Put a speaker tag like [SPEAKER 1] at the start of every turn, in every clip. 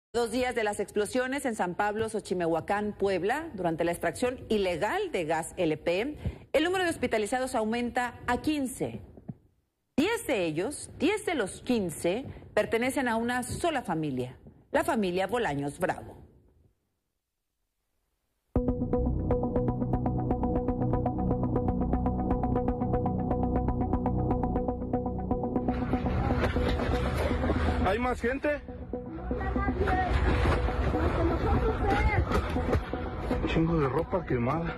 [SPEAKER 1] 2 días de las explosiones en San Pablo, Xochimehuacán, Puebla, durante la extracción ilegal de gas LP, el número de hospitalizados aumenta a 15. 10 de ellos, 10 de los 15, pertenecen a una sola familia, la familia Bolaños Bravo.
[SPEAKER 2] ¿Hay más gente? Un chingo de ropa quemada.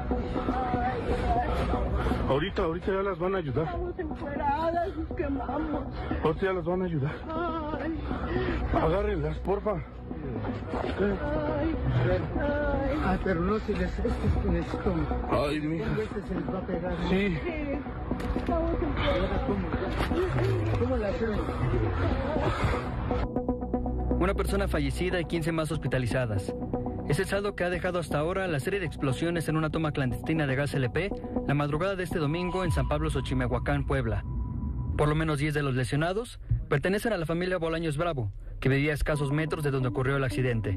[SPEAKER 2] Ahorita ya las van a ayudar.
[SPEAKER 3] Estamos encueradas, nos quemamos.
[SPEAKER 2] Ahorita ya las van a ayudar. Agárrenlas, porfa.
[SPEAKER 3] Pero no se les... Es necesito...
[SPEAKER 2] Ay, mija.
[SPEAKER 3] ¿Cuántas veces se les va a pegar?
[SPEAKER 2] Sí.
[SPEAKER 3] Estamos encueradas. ¿Cómo la hacemos?
[SPEAKER 4] Una persona fallecida y 15 más hospitalizadas. Es el saldo que ha dejado hasta ahora la serie de explosiones en una toma clandestina de gas LP la madrugada de este domingo en San Pablo, Xochimehuacán, Puebla. Por lo menos 10 de los lesionados pertenecen a la familia Bolaños Bravo, que vivía a escasos metros de donde ocurrió el accidente.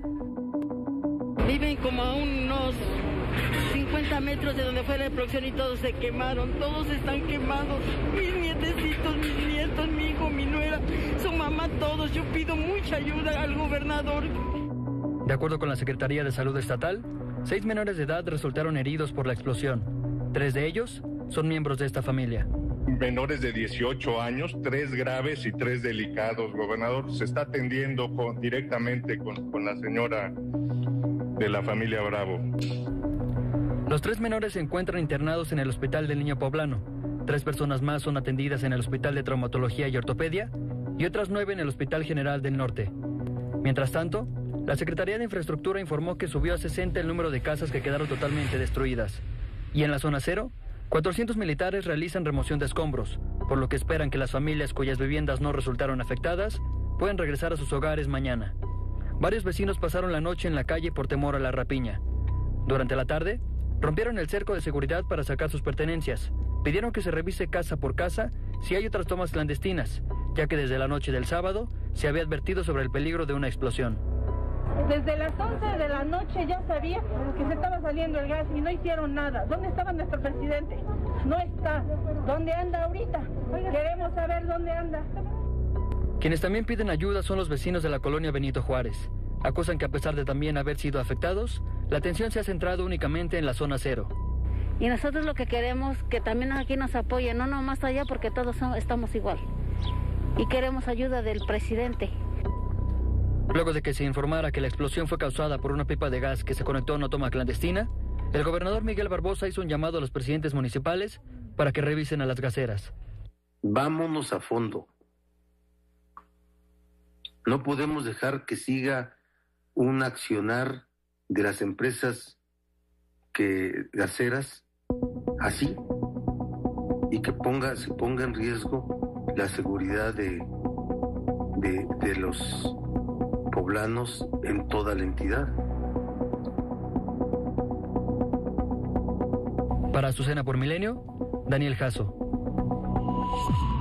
[SPEAKER 5] Viven como a unos 50 metros de donde fue la explosión y todos se quemaron, todos están quemados. Mis nietecitos, mis nietos, mi hijo, mi nuera, su mamá, todos. Yo pido mucha ayuda al gobernador.
[SPEAKER 4] De acuerdo con la Secretaría de Salud Estatal, 6 menores de edad resultaron heridos por la explosión. 3 de ellos son miembros de esta familia.
[SPEAKER 6] Menores de 18 años, 3 graves y 3 delicados, gobernador. Se está atendiendo directamente con la señora de la familia Bravo.
[SPEAKER 4] Los 3 menores se encuentran internados en el Hospital del Niño Poblano. 3 personas más son atendidas en el Hospital de Traumatología y Ortopedia y otras 9 en el Hospital General del Norte. Mientras tanto, la Secretaría de Infraestructura informó que subió a 60 el número de casas que quedaron totalmente destruidas. Y en la zona cero, 400 militares realizan remoción de escombros, por lo que esperan que las familias cuyas viviendas no resultaron afectadas puedan regresar a sus hogares mañana. Varios vecinos pasaron la noche en la calle por temor a la rapiña. Durante la tarde, rompieron el cerco de seguridad para sacar sus pertenencias. Pidieron que se revise casa por casa si hay otras tomas clandestinas, ya que desde la noche del sábado se había advertido sobre el peligro de una explosión.
[SPEAKER 7] Desde las 11 de la noche ya sabía que se estaba saliendo el gas y no hicieron nada. ¿Dónde estaba nuestro presidente? No está. ¿Dónde anda ahorita? Queremos saber dónde anda.
[SPEAKER 4] Quienes también piden ayuda son los vecinos de la colonia Benito Juárez. Acusan que a pesar de también haber sido afectados, la atención se ha centrado únicamente en la zona cero.
[SPEAKER 8] Y nosotros lo que queremos que también aquí nos apoyen, no nomás allá porque todos estamos igual. Y queremos ayuda del presidente.
[SPEAKER 4] Luego de que se informara que la explosión fue causada por una pipa de gas que se conectó a una toma clandestina, el gobernador Miguel Barbosa hizo un llamado a los presidentes municipales para que revisen a las gaseras.
[SPEAKER 9] Vámonos a fondo. No podemos dejar que siga un accionar de las empresas gaseras así y que se ponga en riesgo la seguridad de los poblanos en toda la entidad.
[SPEAKER 4] Para Azucena por Milenio, Daniel Jasso.